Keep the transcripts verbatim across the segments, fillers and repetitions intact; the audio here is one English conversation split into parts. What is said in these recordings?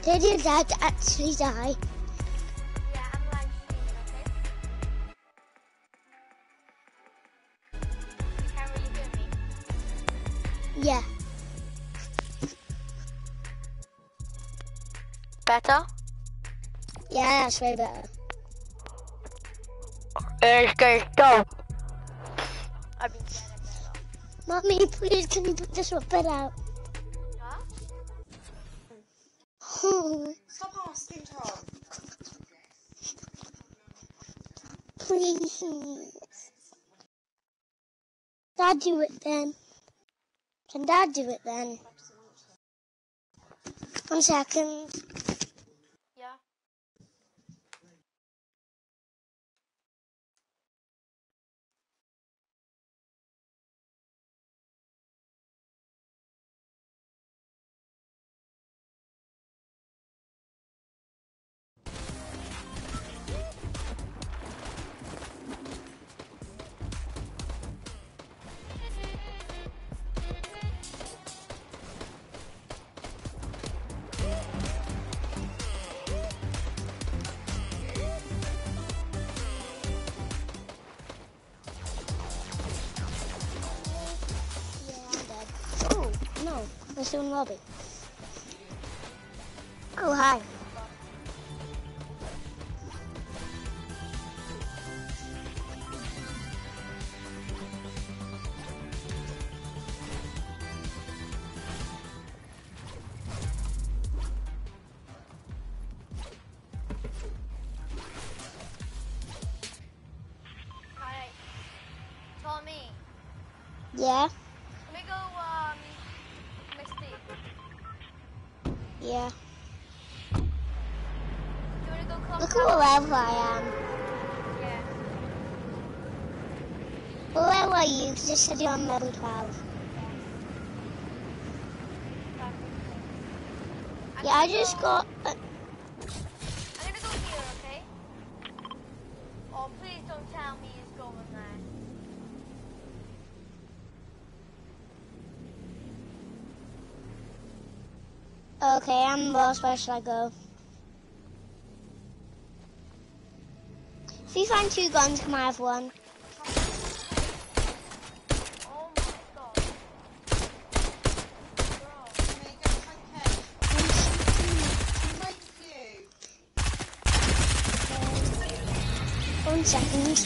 Did your dad actually die? Yeah, I'm live streaming, okay? Can you hear me? Yeah. Better? Yeah, that's way better. Let's go. Go. I've been getting better. Mommy, please, can you put this bed out? Huh? Stop asking, Tom. Please. Dad do it then. Can Dad do it then? One second. Yeah. Oh, no. We're still in lobby. Oh, hi. Hi. Tommy. Yeah? Can we go, um, Misty? Yeah. Do you want to go club? Look at what level I am. Yeah. What level are you? Because it said you're on level twelve. I'm Yeah, I gonna just go- got... Uh, I'm gonna go here, okay? Oh, please don't tell me it's going there. okay, I'm lost. Where should I go? If you find two guns, can I have one? Oh my god. Bro. Make it okay. Thank you. One second.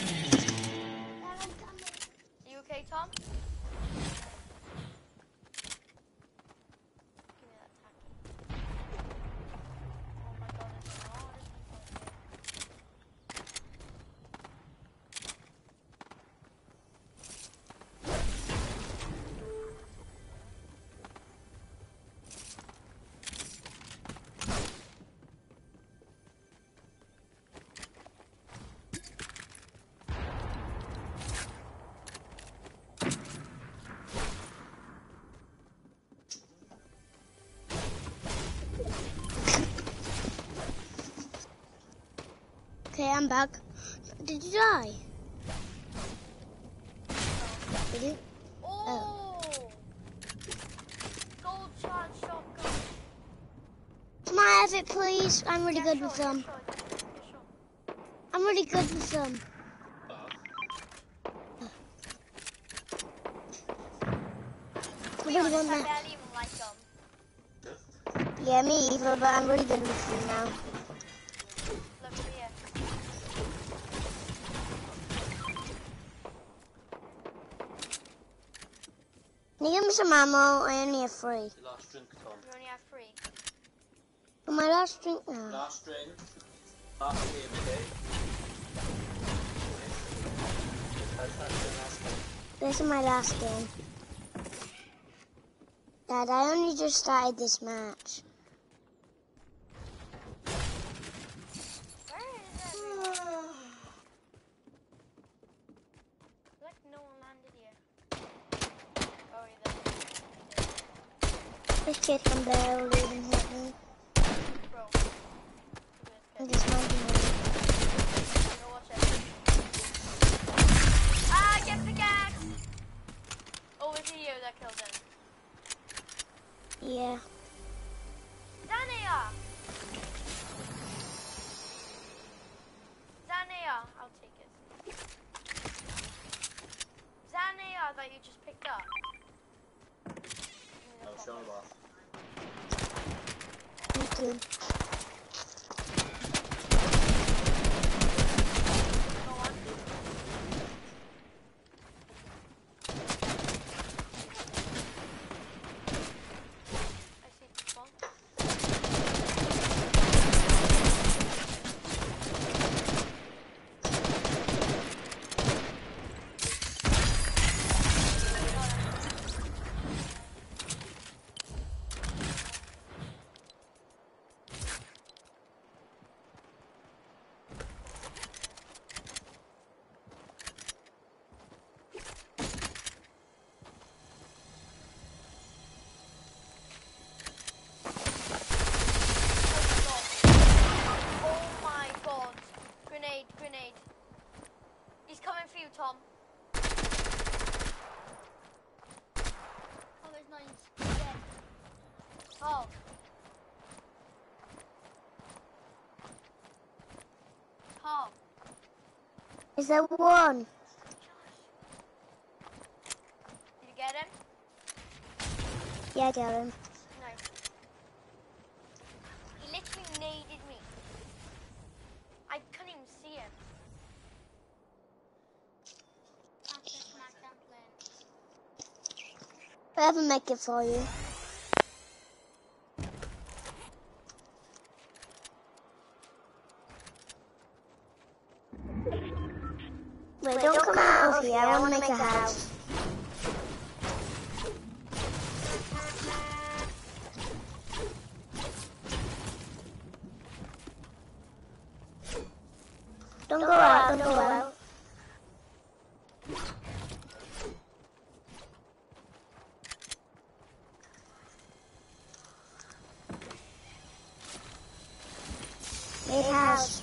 You okay, Tom? Give me that tacky. Oh my god, there's a lot of people here. Okay, I'm back. Did you die? Did you? Oh! Gold shot shotgun. Can I have it, please? I'm really Yeah, good sure, with yeah, them. sure, yeah, sure. I'm really good with them. To I be really honest, want I that. barely even like them. Yeah, me either, but I'm really good with them now. Look here. Can you give me some ammo? I only have three. Your last drink, Tom. You only have three. For my last drink now. Last drink. Last game of the day. That's, that's the last game. This is my last game. Dad, I only just started this match. Where is everyone? Like no one landed here. Oh, he did. This kid can barely even hit me. Bro. I'm just minding me. Go watch it. Ah, get pickaxe! Oh, was it you that killed him? Yeah. Down here! talking. Go on. I see people. Oh my god. Grenade, grenade. He's coming for you, Tom. Oh, there's nine. Dead. Tom. Tom. Is there one? Did you get him? Yeah, Darren. Nice. He literally naded me. I couldn't even see him. I have a make it for you. Wait, don't come out of here. I want to make a house. Don't go out, don't go out. Make house.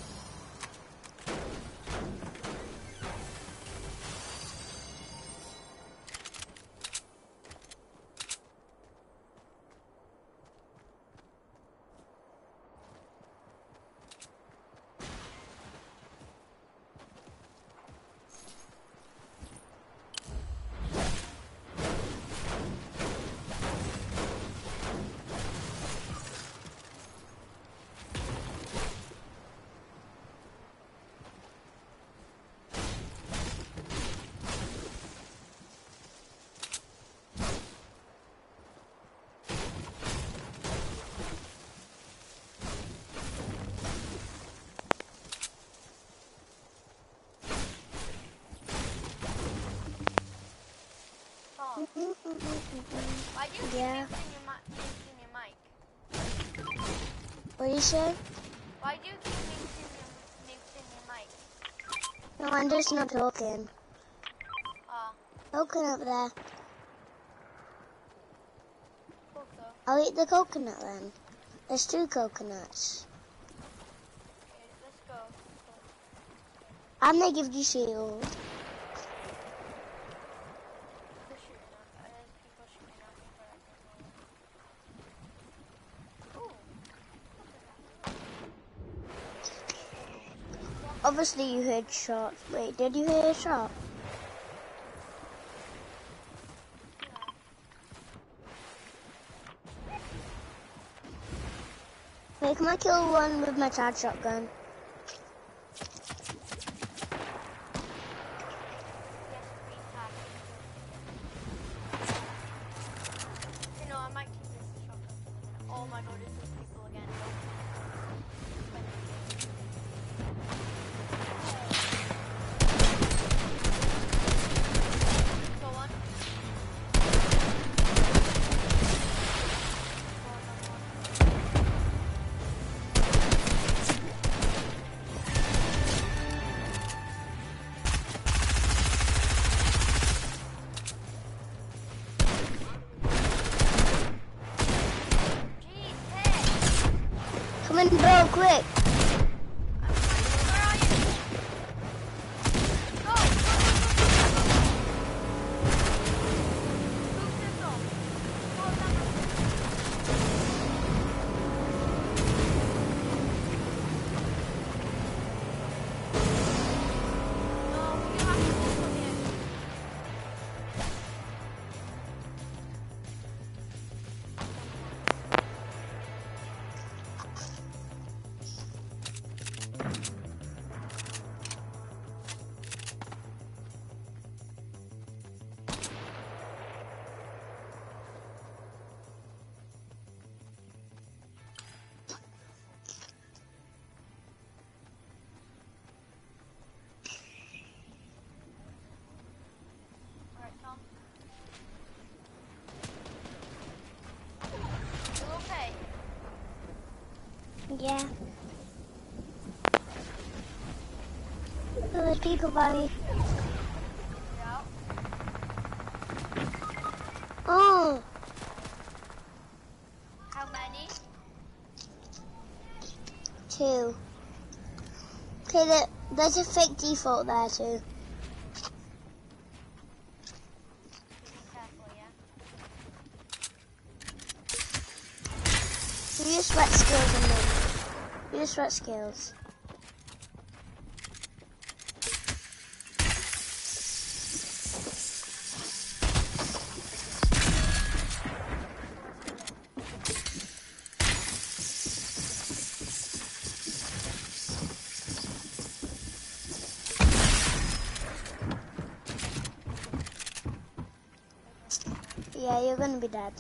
Tom. Why do you keep Yeah. muting your, mi- muting your mic? What do you say? Why do you keep muting your, muting your mic? No, I'm just not talking. Ah, Coconut there. cool though. I'll eat the coconut then. There's two coconuts. Okay, let's go. And they give you shield. They're shooting at, uh, there's people shooting at me, but I don't know. Ooh. Obviously you heard shots. Wait, did you hear a shot? Wait, can I kill one with my charge shotgun? Yes, green tag. You know, I might keep this shotgun for a minute. Oh my god, it's those people again. Go on. Go on, go on. Jeez, hit! Come in, bro, quick. I'm fine. Where are you? Go! Go, go, go, go, go! Move this off. Go down the- No, you have to go from here. Yeah. Oh, there's people by me. Yeah. Oh, How many? two. Okay, there, there's a fake default there too. Be careful, yeah? You just sweat skills on them. You just sweat skills. Yeah, you're gonna be dead.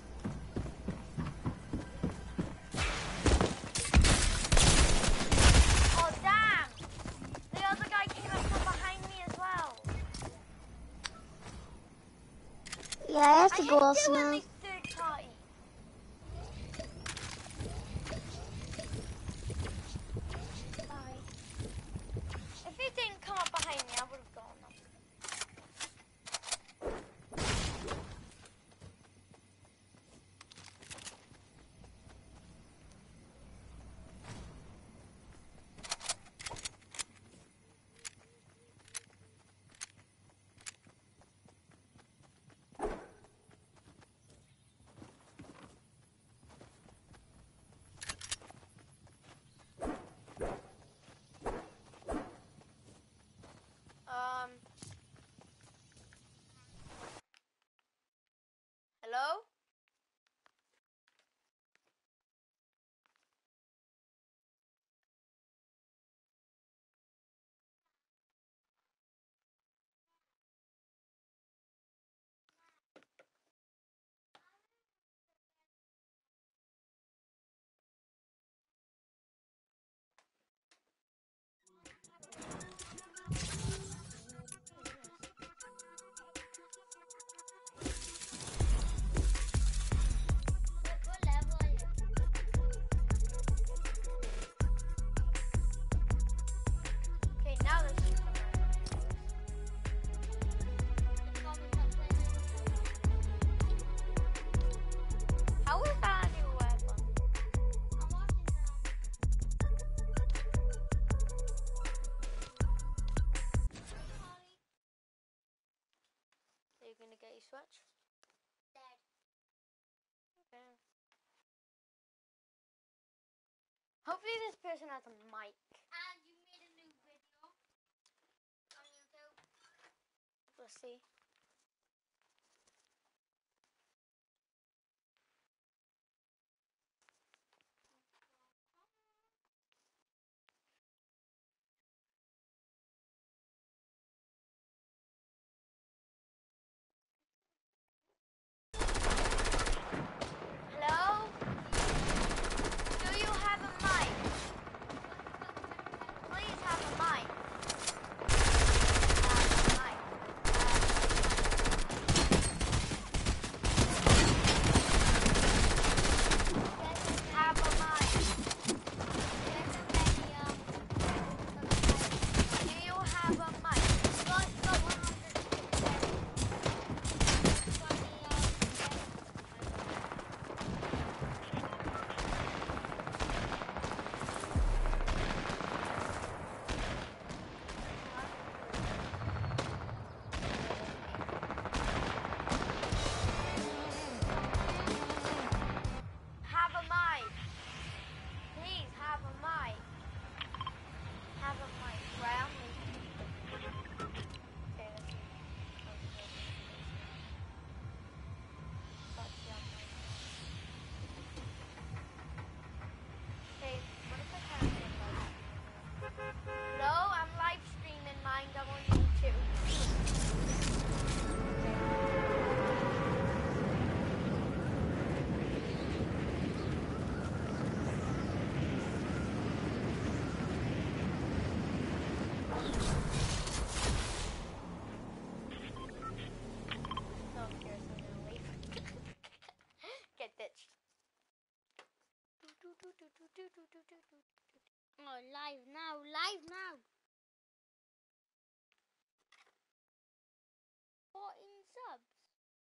Oh, damn! The other guy came up from behind me as well. Yeah, I have to I go hate off doing now. this third party. Sorry. If he didn't come up behind me, I would have gone up. Um. Hello? What level are you? Okay, now this is coming. How is that a new weapon? I'm watching now. Are you gonna get your switch? Dead. Okay. Hopefully this person has a mic. And you made a new video on YouTube. We'll see. Hello? Do you have a mic? Please have a mic. Have a mic. Have a mic. Oh, live now, live now. fourteen subs.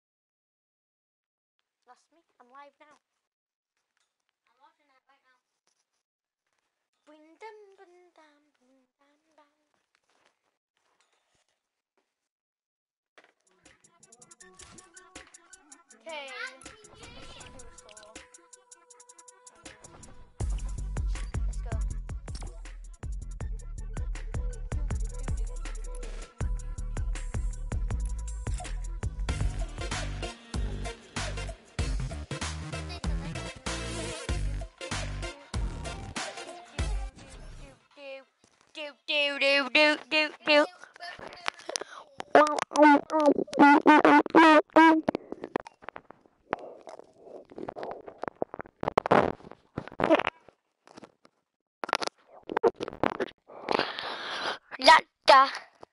That's me. I'm live now. I'm watching it right now. Boom, dum, boom, dum, boom, dum, bam. Okay. Let's go. Do do do do do do. Latta.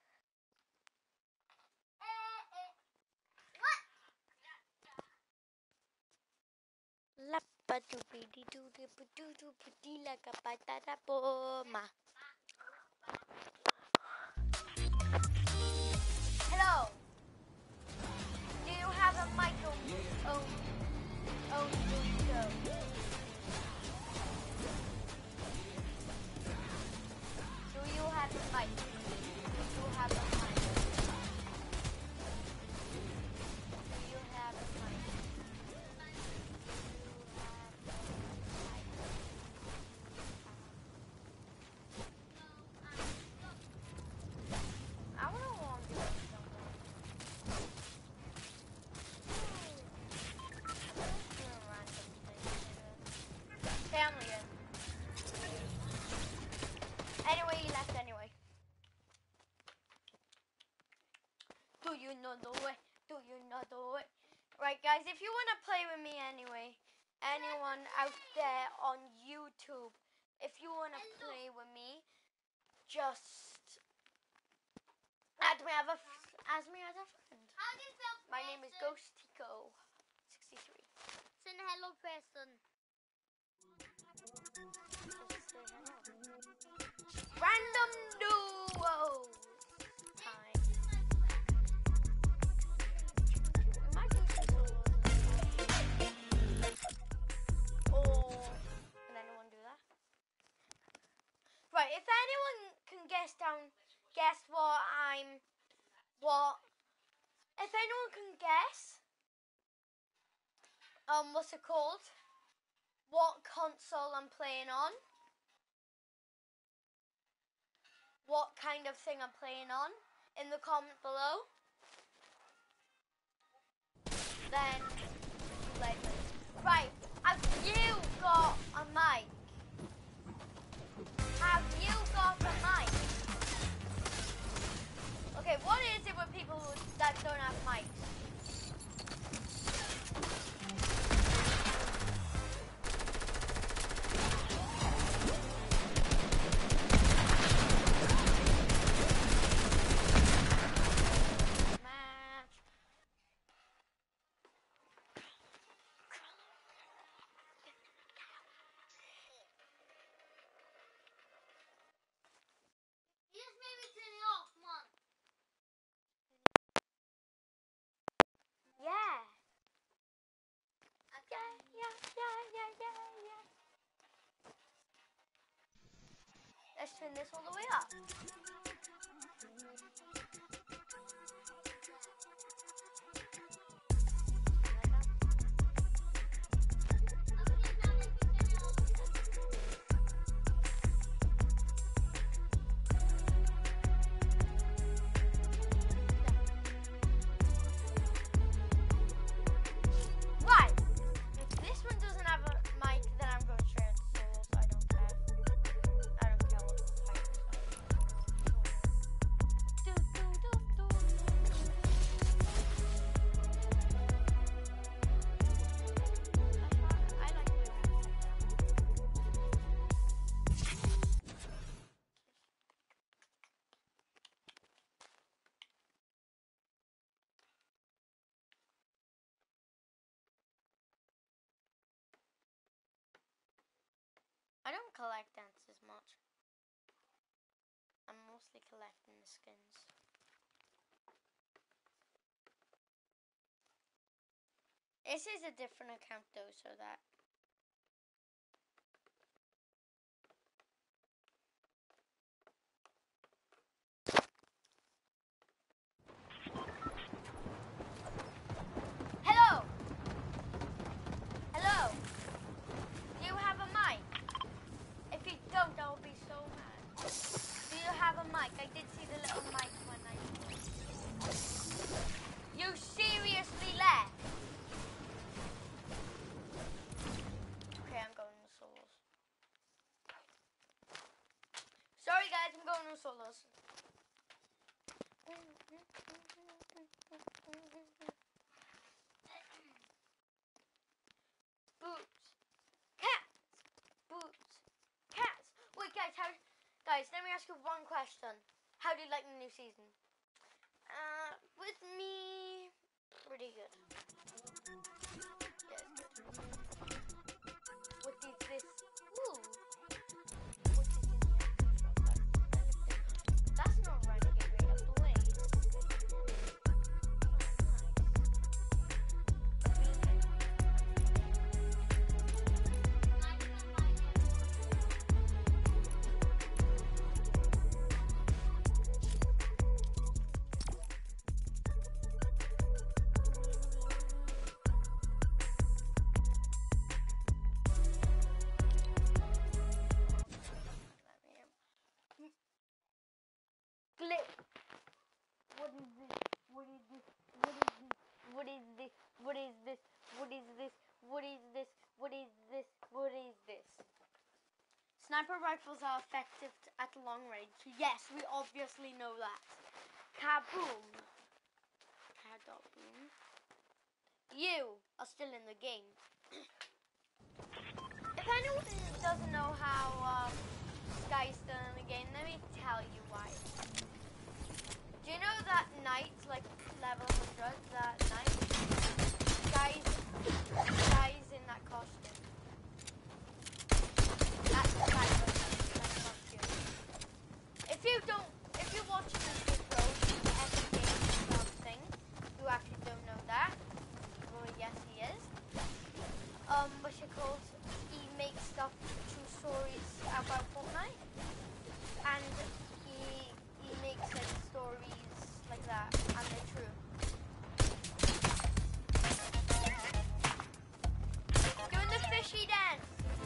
Lappa do be do do do do do do like a patata poma. Hello. Do you have a mic on? Oh, oh, no. Do you have a mic? Do you have a mic? Do you have a mic? I want to warm you up somewhere. Family in. Anyway, he left anyway. Do you know the way? Do you know the way? Right, guys, if you want to play with me anyway, anyone out there on YouTube, if you want to play with me, just add me as a, add me as a friend. My name is Ghostico sixty-three. Send a hello person. Random duo time. We might do some solos. Oh, can anyone do that? Right, if anyone can guess down, guess what I'm, what, if anyone can guess, um, what's it called? What console I'm playing on? What kind of thing I'm playing on? In the comment below. Then, let me. Right, have you got a mic? Have you got a mic? Okay, what is it with people that don't have mics? Yeah. Yeah, yeah, yeah, yeah, yeah, yeah. Let's turn this all the way up. Right. If this one doesn't have a mic, then I'm going straight into solo, so I don't care. I don't care what the mic is. collect ants as much. I'm mostly collecting the skins. This is a different account though, so that hello! Hello! Do you have a mic? If you don't, I'll be so mad. Do you have a mic? I did see the little mic when I... You seriously left? Okay, I'm going to solos. Sorry guys, I'm going to solos. Boots. Cats. Boots. Cats. Wait guys, how... Guys, let me ask you one question. How do you like the new season? Uh, with me, pretty good. Yes, good. What is this? Ooh. What is in here? That's not right. A blade. Glitch. What is this? What is this? What is this? What is this? What is this? What is this? What is this? What is this? Sniper rifles are effective at long range. Yes, we obviously know that. Kaboom. Kaboom. You are still in the game. If anyone doesn't know how um, Sky's still in the game, let me tell you why. Do you know that knight, like level one hundred, that knight? Guys, guys in that costume. That's the guy in that costume. If you don't, if you watch the pro, Epic Games something, you actually don't know that. Well, yes, he is. Um, but she calls, he makes stuff, true stories about Fortnite, and he he makes like stories like that, and they're true. Doing the fishy dance.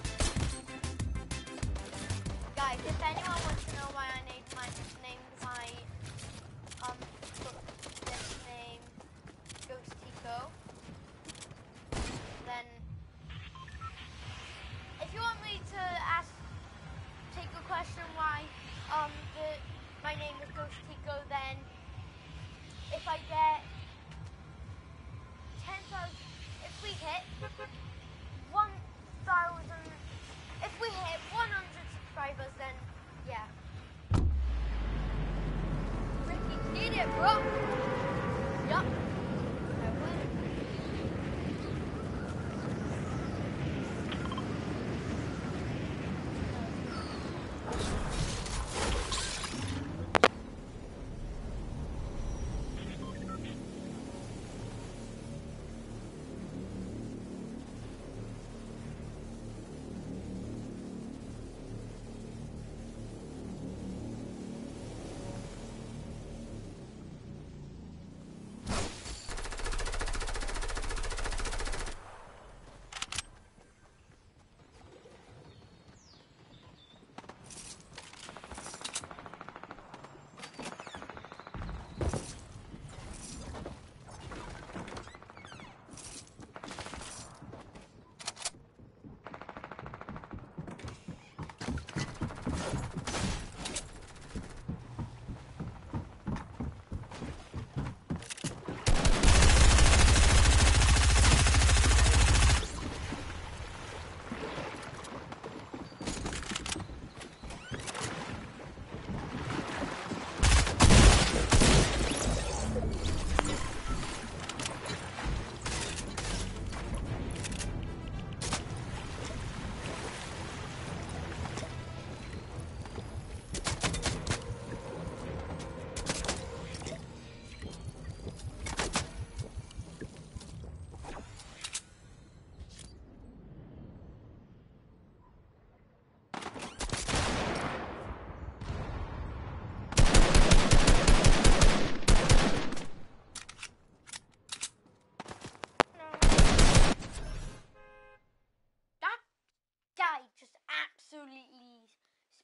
Guys, if anyone wants to know why I named my named my um this name Ghost Tico, then if you want me to ask, take a question why um the my name is Ghost Tico, then if I get ten thousand, if we hit one thousand, if we hit one hundred subscribers, then yeah. Ricky did it, bro. Yup. I win.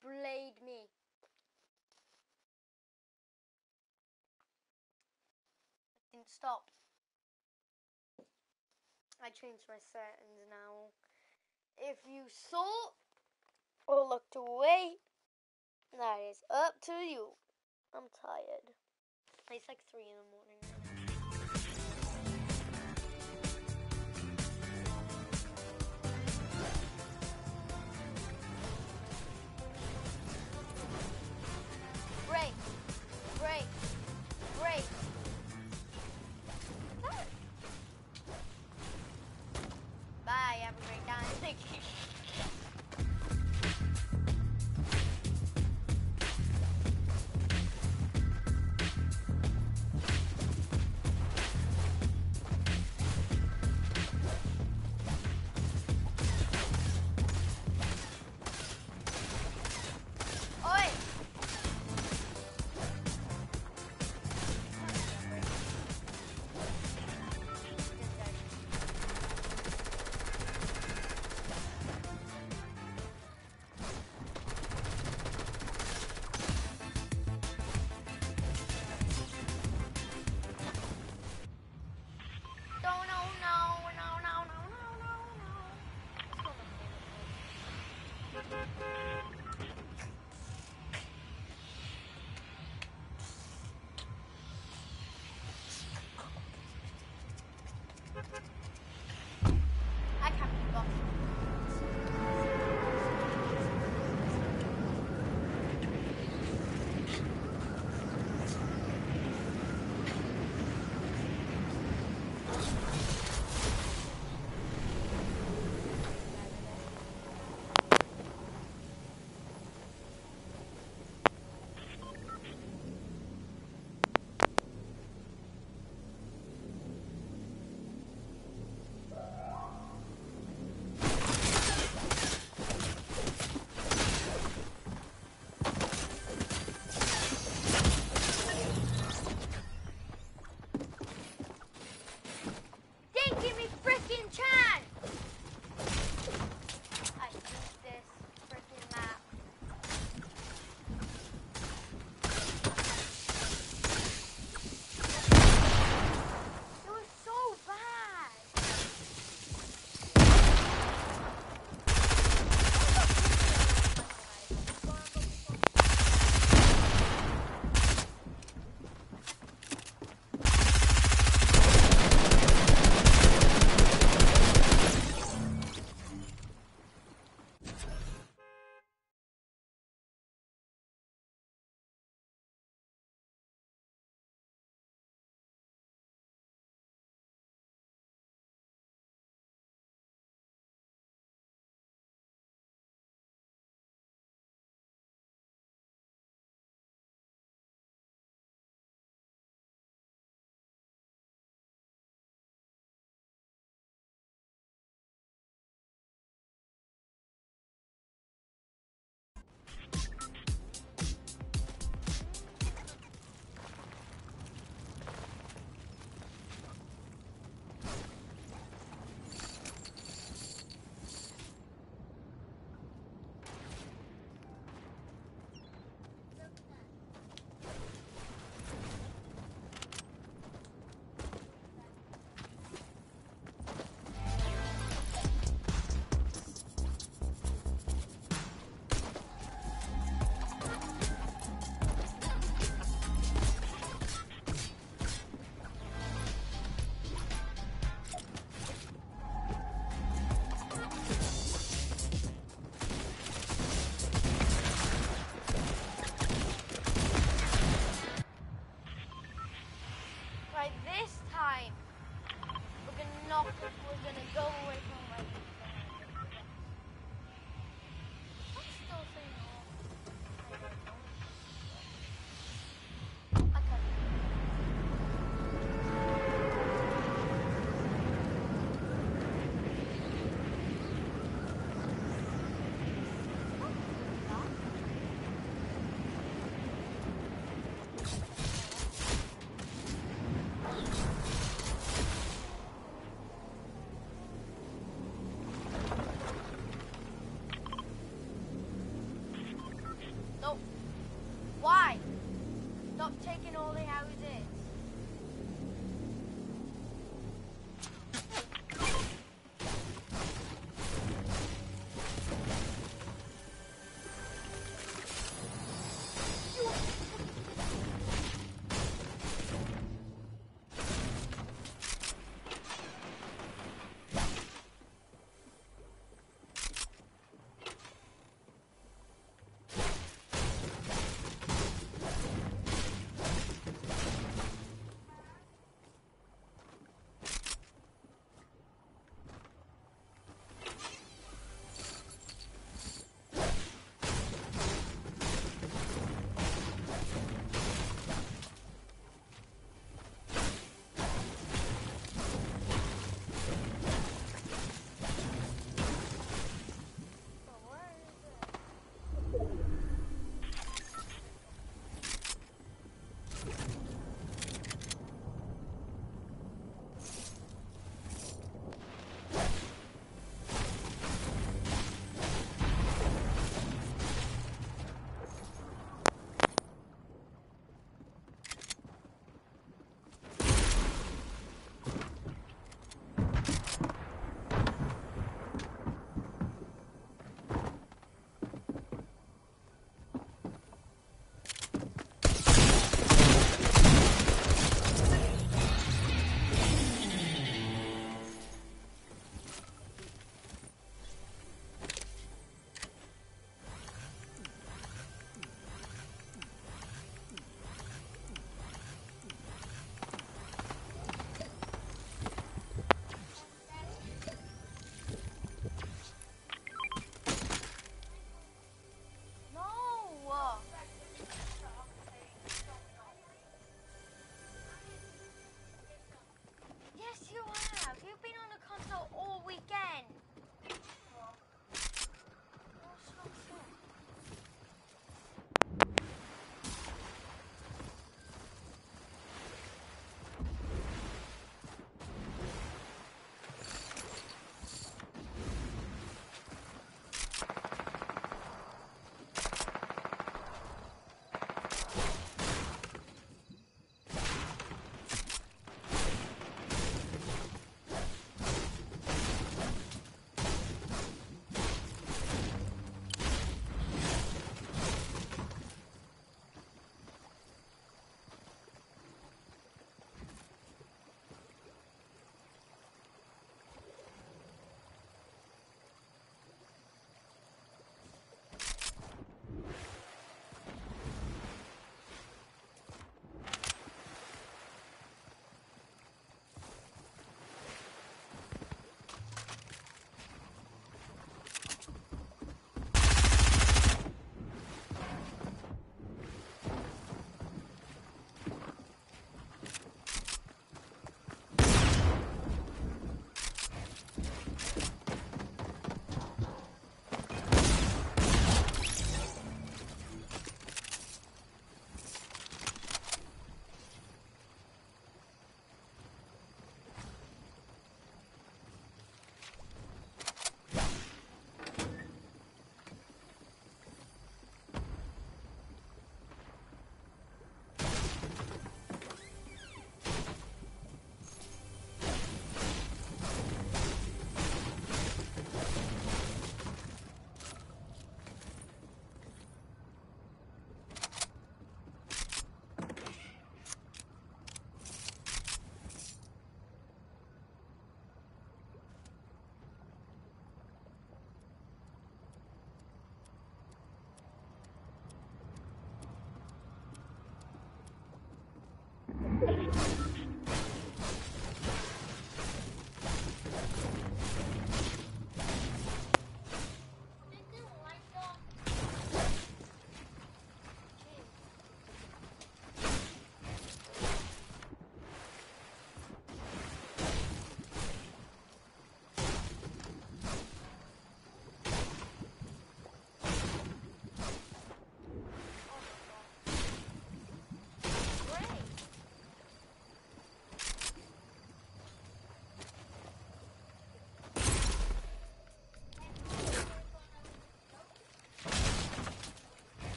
blade me. It didn't stop. I changed my settings now. If you saw or looked away, that is up to you. I'm tired. It's like three in the morning right now. Break, break, break. Bye, have a great time. Thank you. Oi! No, no, no, no, no, no, no, no, no. Let's go to the I can't keep up. No. Why? Stop taking all the houses.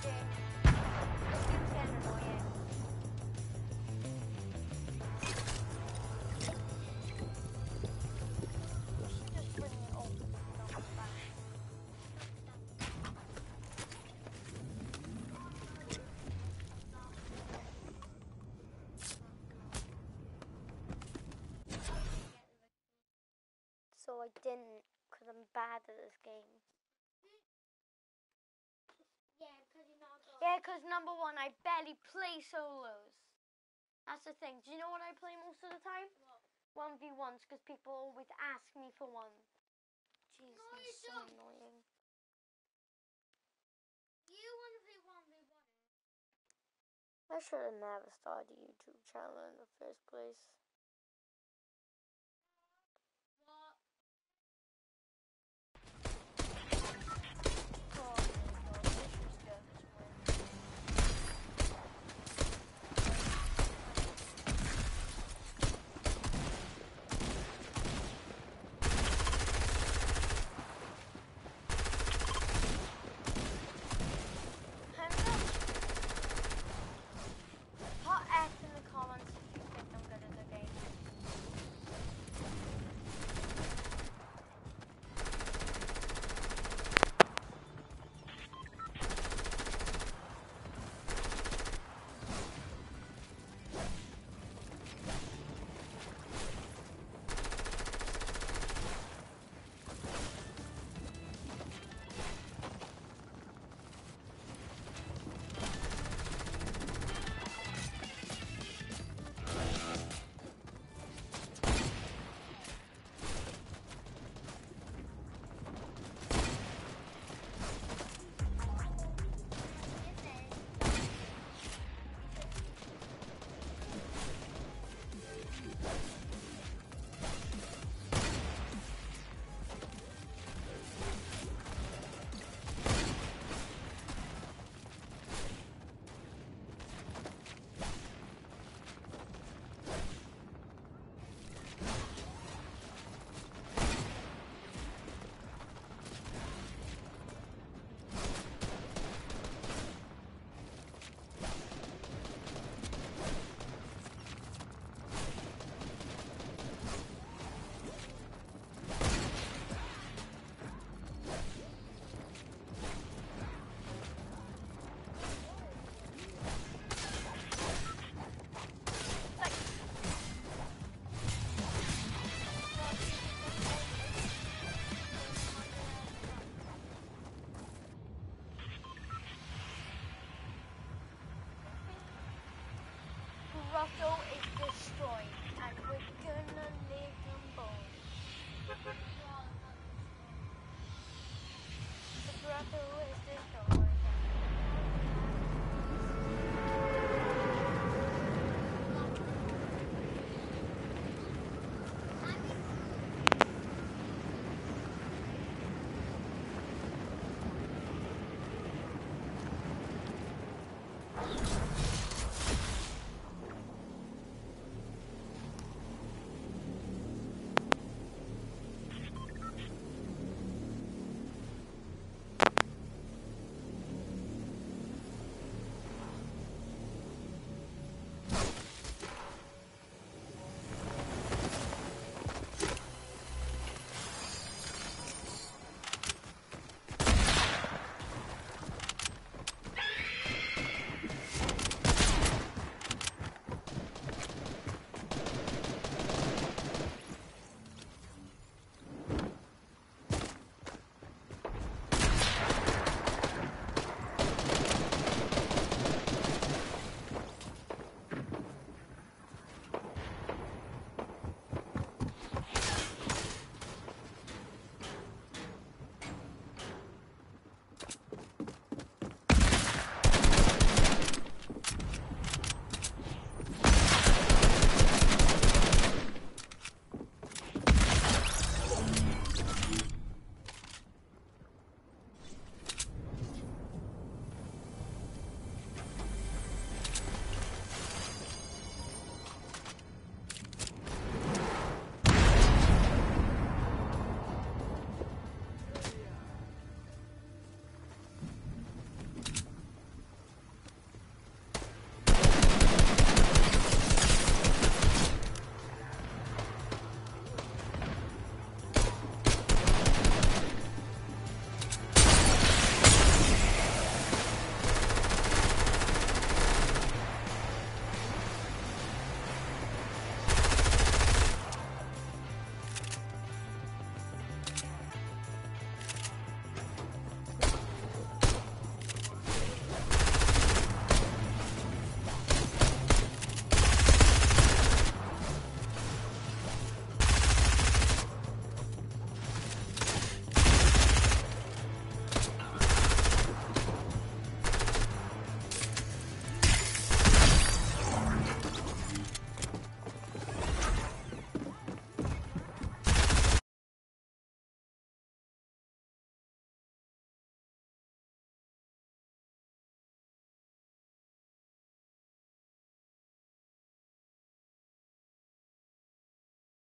game. This game's getting annoying. We should just bring it up. No, back. So I didn't, because I'm bad at this game. Yeah, because number one, I barely play solos. That's the thing. Do you know what I play most of the time? one v ones, because people always ask me for one. Jeez, no, it's so don't. Annoying. You want to play one v one? I should have never started a YouTube channel in the first place.